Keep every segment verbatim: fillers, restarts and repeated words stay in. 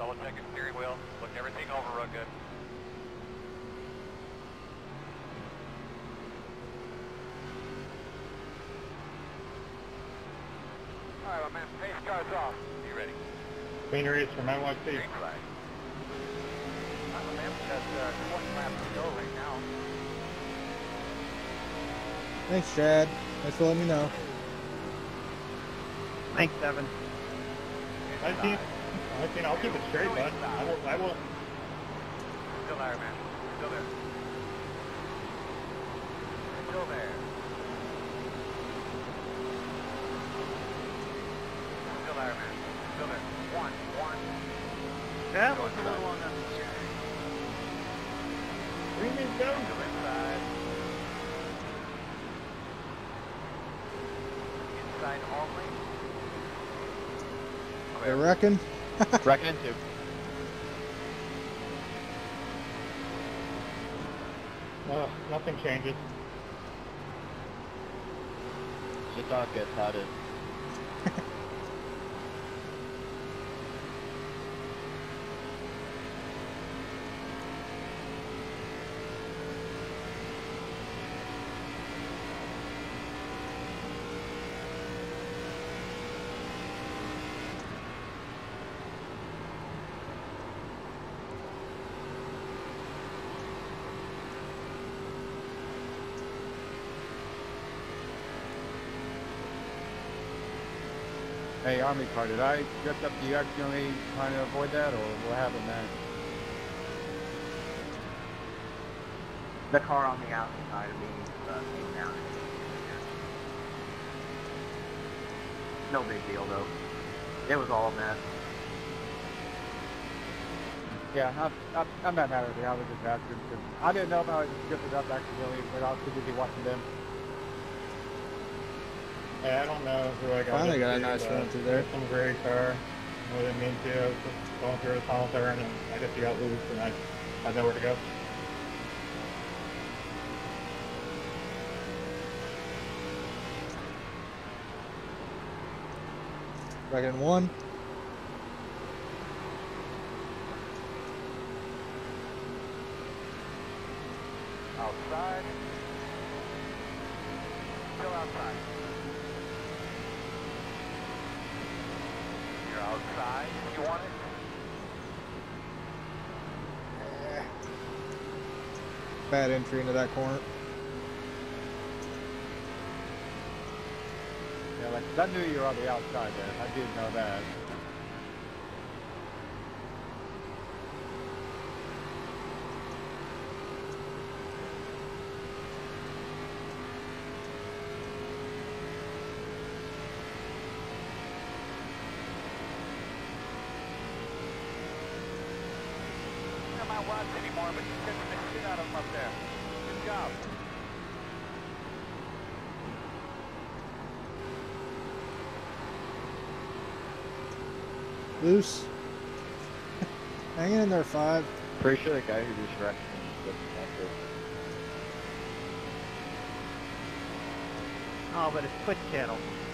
Double checking steering wheel. Look everything over real good. Alright, my man, pace car's off. You ready? Green race from N Y C. Green flag. Alright, my man, we got uh, twenty laps to go right now. Thanks, Chad. Thanks for letting me know. Thanks, Evan. nineteen. nineteen, I'll keep it straight, bud. I will. I will. Still there, man. Still there. Still there. Still there, man. Still there. One, one. That was a little unnecessary. Green means go. Still inside. Inside only. I reckon. Reckon too. Uh, nothing changes. The dog gets outed. Hey, Army car, did I drift up to you accidentally trying to avoid that, or what happened there? The car on the outside of me uh, came down. No big deal, though. It was all a mess. Yeah, I'm, I'm, I'm not mad at you. I was just asking, because I didn't know if I was drifted up accidentally, but I was too busy watching them. Hey, I don't know who I got. Finally got a into, nice but run through there. Some gray car. I didn't mean to. I was just going through a tunnel turn, and I guess he got loose, and I had nowhere to go. Reckon one. Outside. Still outside. You're outside. You want it? Bad entry into that corner. Yeah, like, I knew you were on the outside there. I did know that. I'm not watching anymore, but you're catching the shit out of them up there. Good job. Loose. Hanging in there, five. Pretty sure the guy who just wrecked me was connected. Oh, but it's Twitch channel.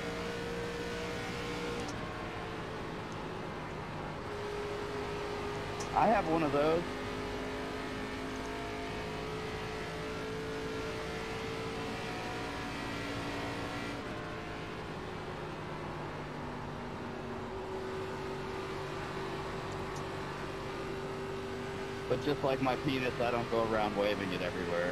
I have one of those. But just like my penis, I don't go around waving it everywhere.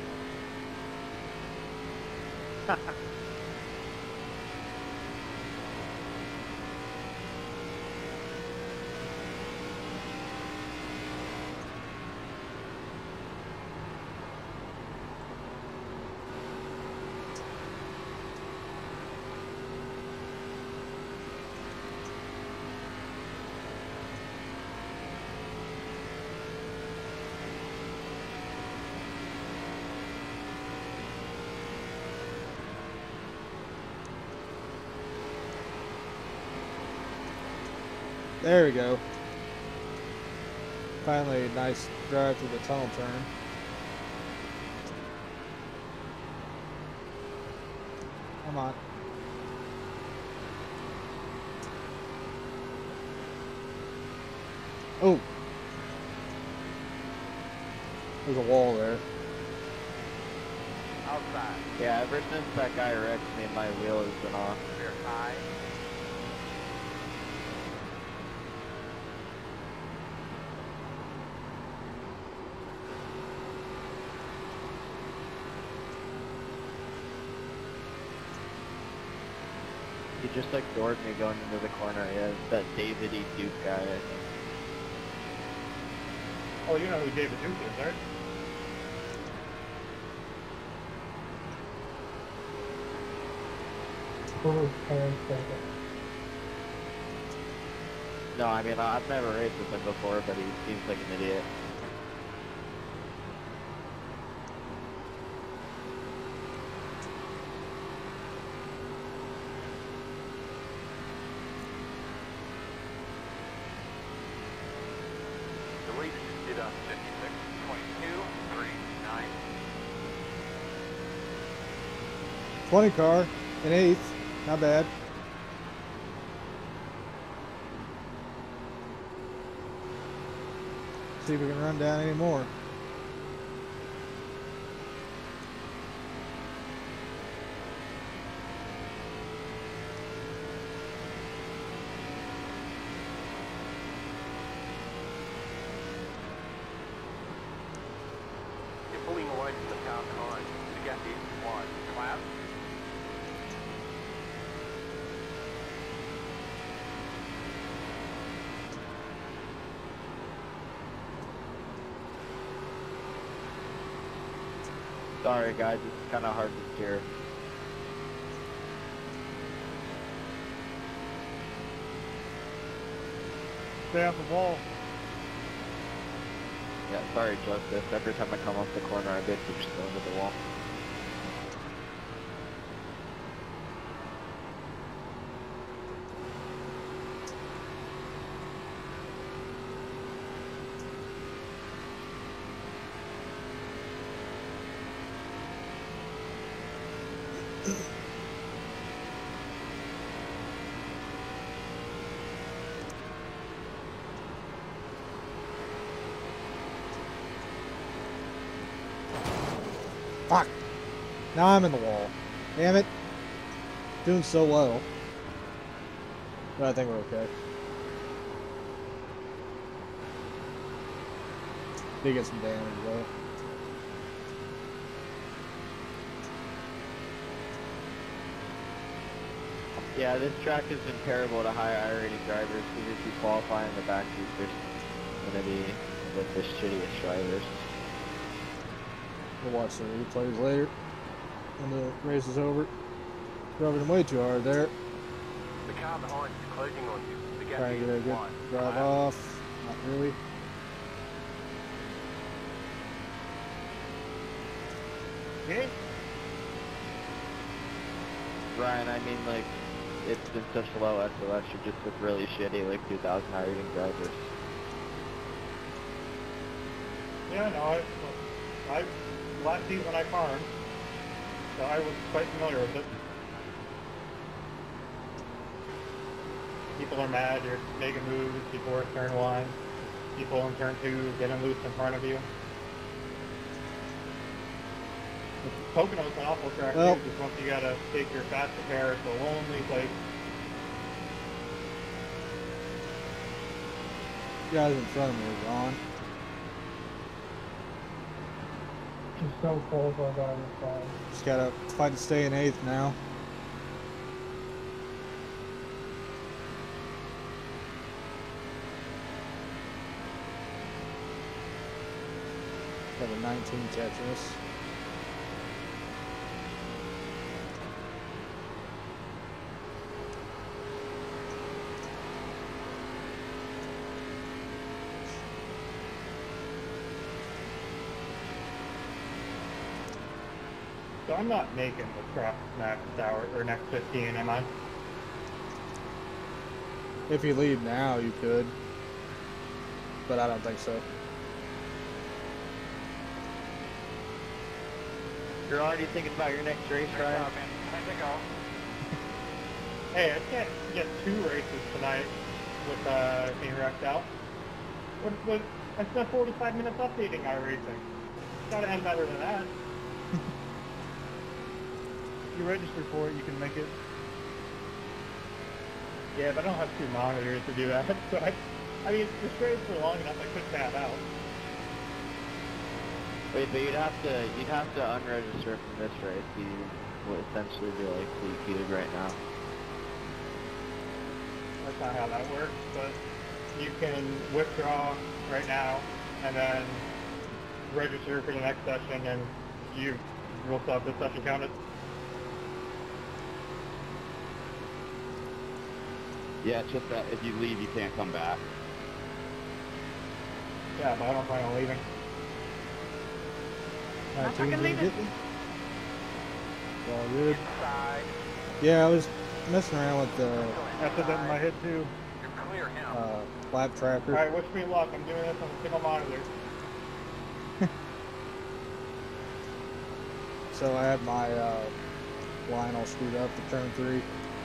There we go. Finally, a nice drive through the tunnel turn. Come on. Oh. There's a wall there. Outside. Yeah, ever since that guy wrecked me, my wheel has been off. Clear high. He just ignored me going into the corner. Yeah, that David E. Duke guy, I think. Oh, you know who David Duke is, right? No, I mean, I've never raced with him before, but he seems like an idiot. The lead is did on fifty-six, twenty-two, three, nine. twenty car in eighth. Not bad. See if we can run down any more. You're pulling away from the car behind. The gap is wide. Clap. Sorry, guys, it's kind of hard to steer. Stay off the wall. Yeah, sorry, Joseph. Every time I come off the corner, I basically just go into the wall. Fuck. Now I'm in the wall. Damn it. Doing so well. But I think we're okay. Did get some damage though. Yeah, this track has been terrible to high iRacing drivers because if you qualify in the back seat, there's going to be with the shittiest drivers. We'll watch the replays later when the race is over. Driving way too hard there. The car behind is closing on you. The gap Trying to get a is good wide. drive Clap. off. Not really. Okay. Ryan, I mean, like, it's been such low S O S, you're just with really shitty, like, two thousand iRacing drivers. Yeah, no, I, I, last season I farmed, so I was quite familiar with it. People are mad, you're making moves, people are turn one, people in turn two getting loose in front of you. Pocono's an awful track Well- too, because once you gotta take your fast repair, it's a lonely place. Guys in front of me are gone. Just don't qualify by the side. Just gotta fight to stay in eighth now. Got a nineteen Tetris. So I'm not making the truck next hour, or next fifteen, am I? If you lead now, you could. But I don't think so. You're already thinking about your next race, Clear Ryan? car, man. Time to go. Hey, I can't get two races tonight with uh, being wrecked out. What, what, I spent forty-five minutes updating iRacing. It's gotta end better than that. If you register for it, you can make it. Yeah, but I don't have two monitors to do that. So I, I mean, the straights were long enough I could tab out. Wait, but you'd have to you'd have to unregister from this race. You would essentially be like defeated right now. That's not how that works, but you can withdraw right now and then register for the next session, and you will still have this session counted. Yeah, it's just that if you leave, you can't come back. Yeah, but I don't plan on leaving. Alright, team, fucking did you leaving. get me? It's all good. Inside. Yeah, I was messing around with the I said that in my head too. You're clear him. uh, lap tracker. Alright, wish me luck. I'm doing this on a single monitor. So I had my uh, line all screwed up for turn three.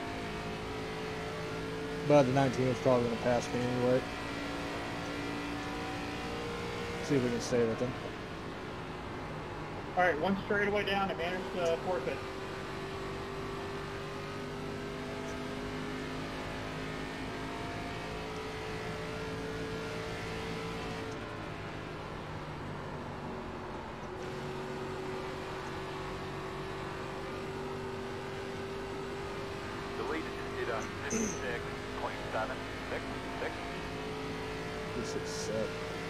But the nineteen was probably going to pass me anyway. See if we can stay with him. Alright, one straightaway down, I managed to forfeit. The lead is on fifty-six point seven six six. This is set.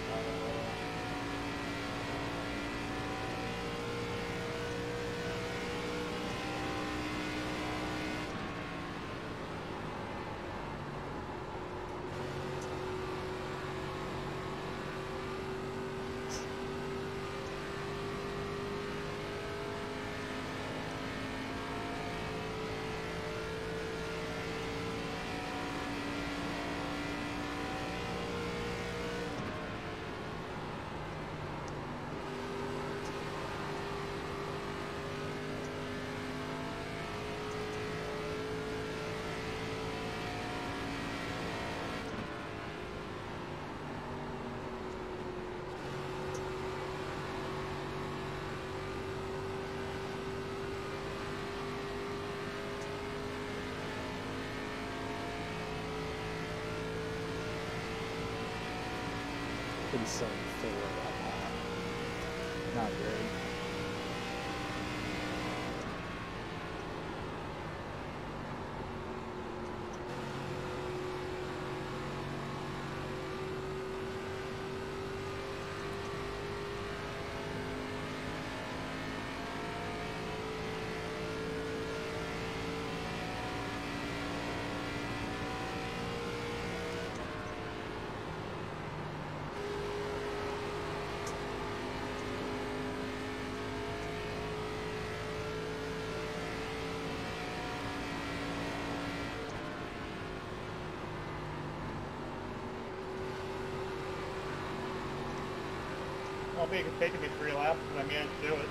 Pretty seven four right now. Not great. I don't think it's taken me three laps, but I managed to do it.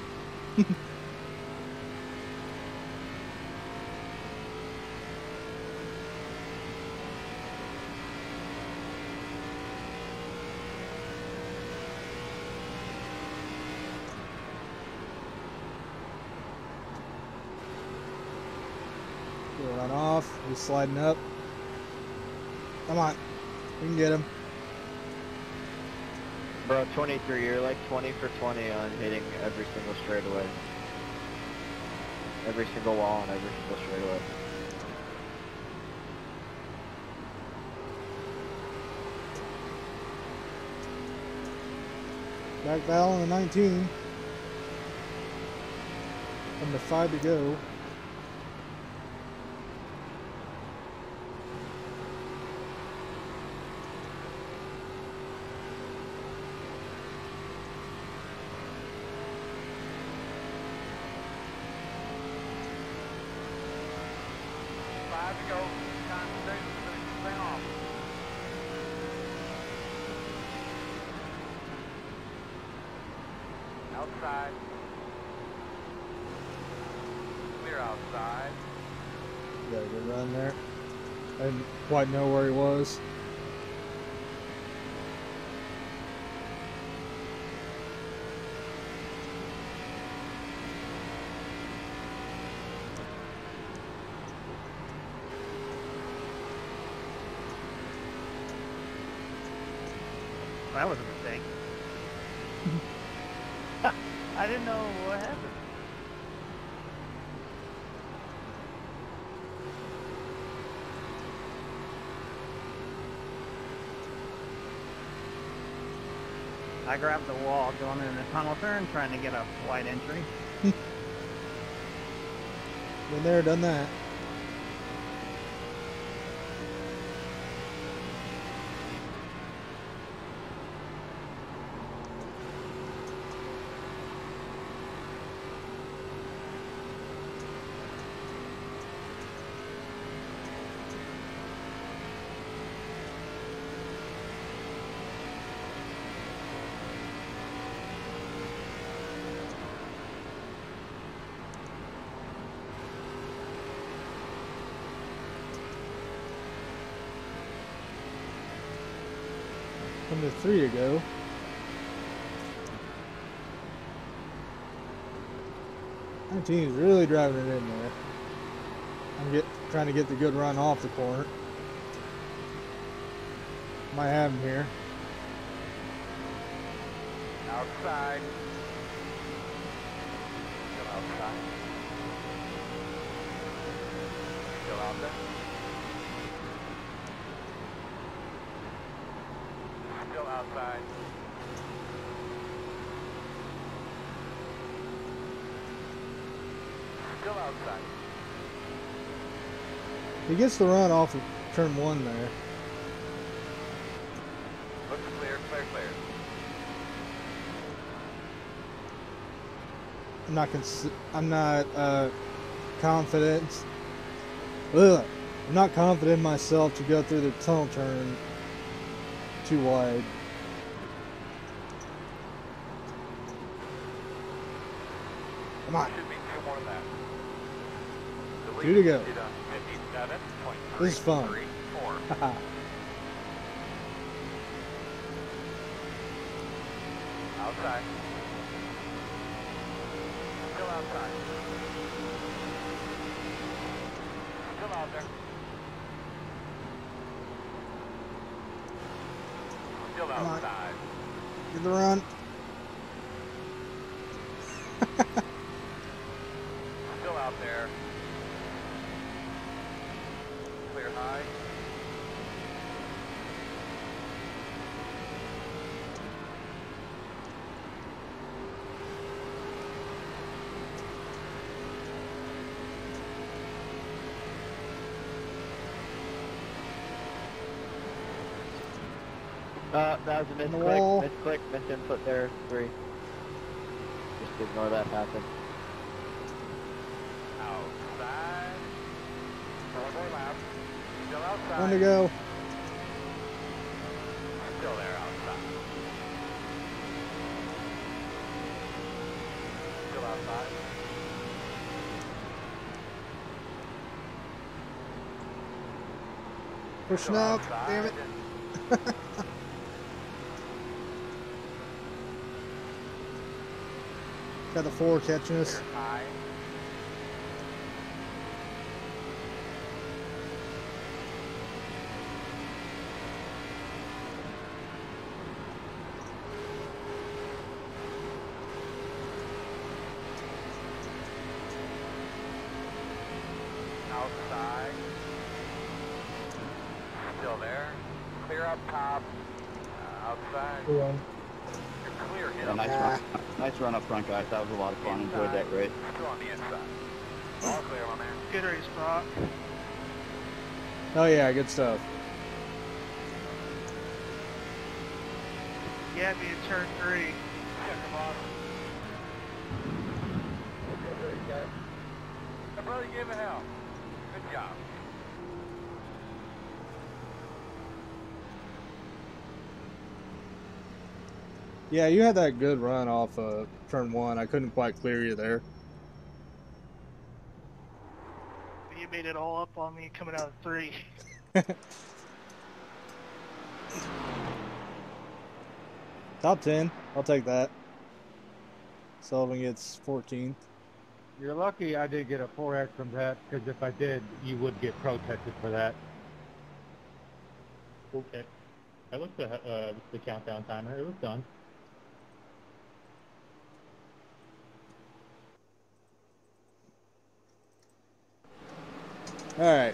He'll run off. He's sliding up. Come on. We can get him. Bro, twenty-three, you're like twenty for twenty on hitting every single straightaway. Every single wall and every single straightaway. Back Val on the nineteen. Under five to go. Five to go. Time to stay, stay off. Outside. Clear outside. Got a good run there. I didn't quite know where he was. That was a mistake. I didn't know what happened. I grabbed the wall going in the tunnel turn, trying to get a wide entry. Been there, done that. Come to three to go. My team's really driving it in there. I'm get, trying to get the good run off the corner. Might have him here. Outside. Still outside. Still out there. Still outside. Still outside. He gets the run off of turn one there. Looks clear, clear, clear. I'm not cons I'm not uh, confident. Ugh. I'm not confident in myself to go through the tunnel turn too wide. Come on. Should be two more than that. The Two to go. lead is on fifty-seven point This is fun. three four. Outside. Still outside. Still out there. Still Come on. outside. Get the run. Still out there. Clear high. Uh, that was a On the misclick, wall. misclick, misinput there, three. Just ignore that happen. Outside. Four lap. Still outside. One to go. Still there outside. Still outside. Pushing Still up. outside. Damn it. Got the four catching us. Clear high. Outside. Still there. Clear up top. Uh, outside. Two one. You're clear. Hit Yeah, 'em. nice run. Nice run up front, guys. That was a lot of fun. Enjoyed that race. Still on the inside. All clear, my man. Good race, Brock. Oh yeah, good stuff. Yeah, be in turn three. Check him off. My brother gave it hell. Good job. Yeah, you had that good run off uh, turn one. I couldn't quite clear you there. You made it all up on me coming out of three. Top ten. I'll take that. Sullivan gets fourteenth. You're lucky I did get a four X from that, because if I did, you would get protested for that. Okay. I looked at uh, the countdown timer. It was done. Alright.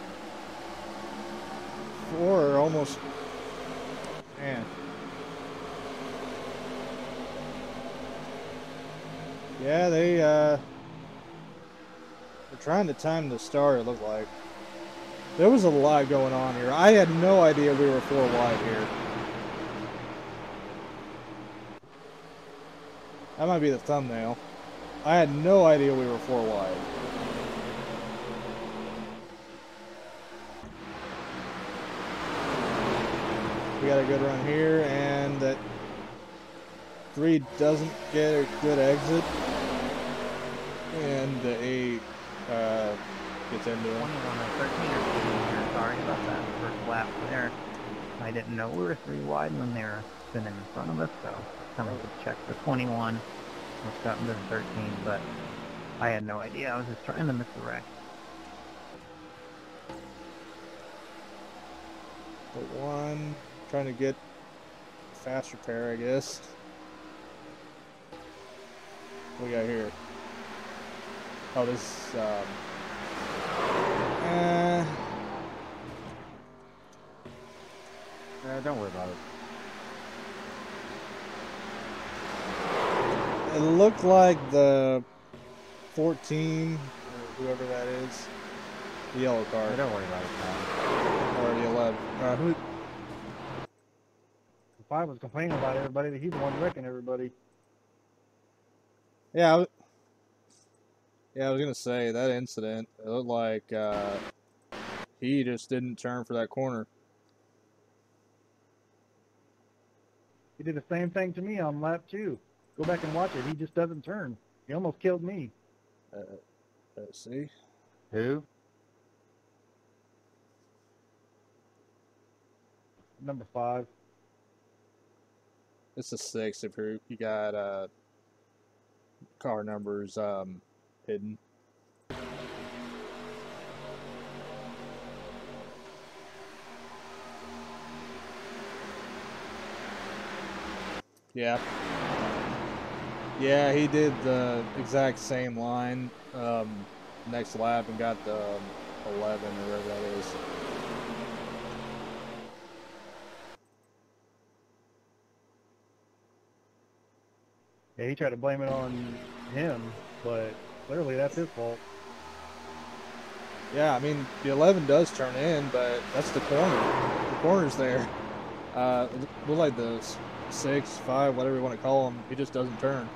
Four, almost. Man. Yeah, they, uh. They're trying to time the start, it looked like. There was a lot going on here. I had no idea we were four wide here. That might be the thumbnail. I had no idea we were four wide. We got a good run here, and that three doesn't get a good exit. And the eight uh, gets into him. twenty-one or thirteen or fifteen here. Sorry about that first lap there. I didn't know we were three wide when they were spinning in front of us, so someone could check the twenty-one. It's gotten to the thirteen, but I had no idea. I was just trying to miss the wreck. The one, trying to get fast repair, I guess. What we got here? Oh, this, um, uh, Uh, don't worry about it. it looked like the fourteen, or whoever that is, the yellow car, Uh, don't worry about it, Tom. or the eleven. Uh, who? If I was complaining about everybody, that he's the one wrecking everybody. Yeah, I w- yeah, I was gonna say that incident. It looked like uh, he just didn't turn for that corner. He did the same thing to me on lap two. Go back and watch it. He just doesn't turn. He almost killed me. Uh, let's see. Who? Number five. It's a six if you're, you got uh, car numbers um, hidden. Yeah. Yeah, he did the exact same line um, next lap and got the um, eleven or whatever that is. Yeah, he tried to blame it on him, but clearly that's his fault. Yeah, I mean, the eleven does turn in, but that's the corner. The corner's there. Uh, it looked like the six, five, whatever you want to call him, he just doesn't turn.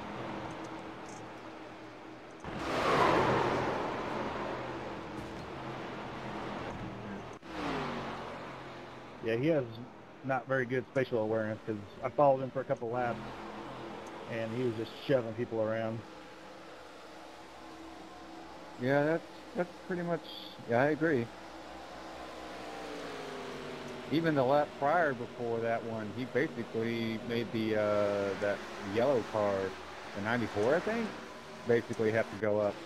Yeah, he has not very good spatial awareness because I followed him for a couple laps, and he was just shoving people around. Yeah, that's that's pretty much. Yeah, I agree. Even the lap prior before that one, he basically made the uh, that yellow car, the ninety-four, I think, basically have to go up.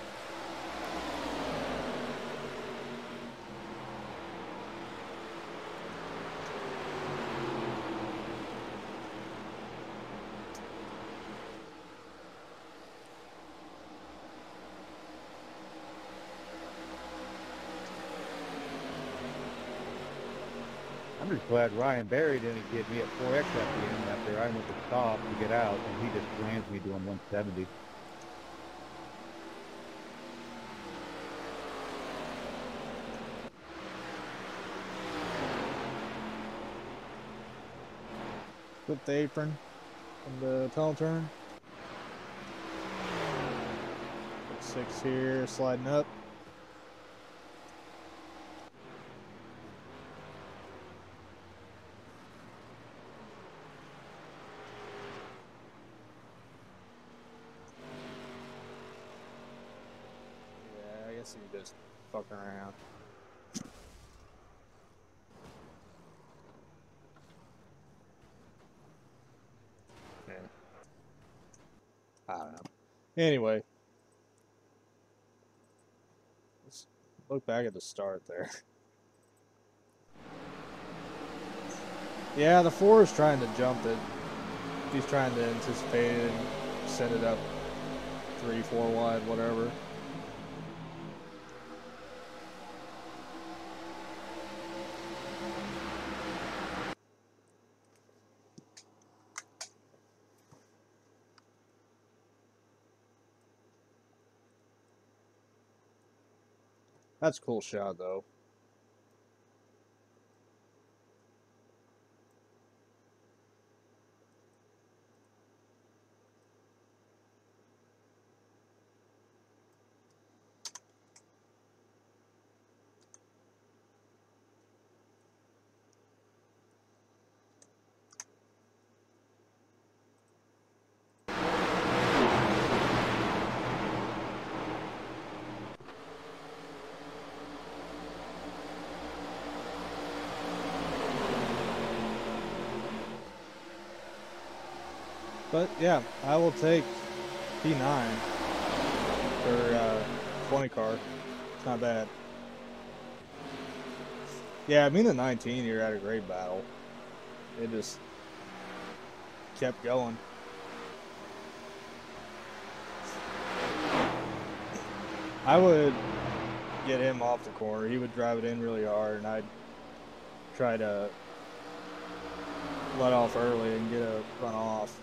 I'm just glad Ryan Berry didn't get me at four X at the end after I went to stop to get out, and he just lands me doing one seventy. Flip the apron from the tunnel turn. Six here, sliding up. Yeah, I guess he just fucking around. Yeah. I don't know. Anyway. Let's look back at the start there. Yeah, the four is trying to jump it. He's trying to anticipate it and set it up three, four wide, whatever. That's a cool shot, though. But yeah, I will take P nine for uh, twenty car. It's not bad. Yeah, I mean the nineteen, you're at a great battle. It just kept going. I would get him off the corner. He would drive it in really hard, and I'd try to let off early and get a run off.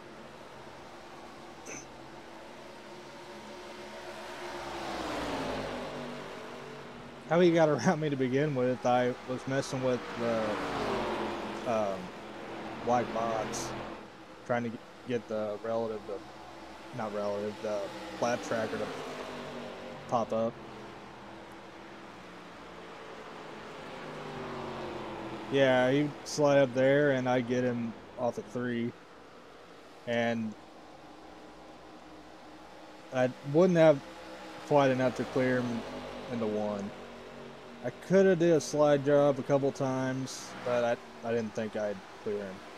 How he got around me to begin with, I was messing with the um, white box, trying to get the relative, to, not relative, the flat tracker to pop up. Yeah, he'd slide up there and I'd get him off at three. And I wouldn't have quite enough to clear him into one. I could have did a slide job a couple times, but I, I didn't think I'd clear him.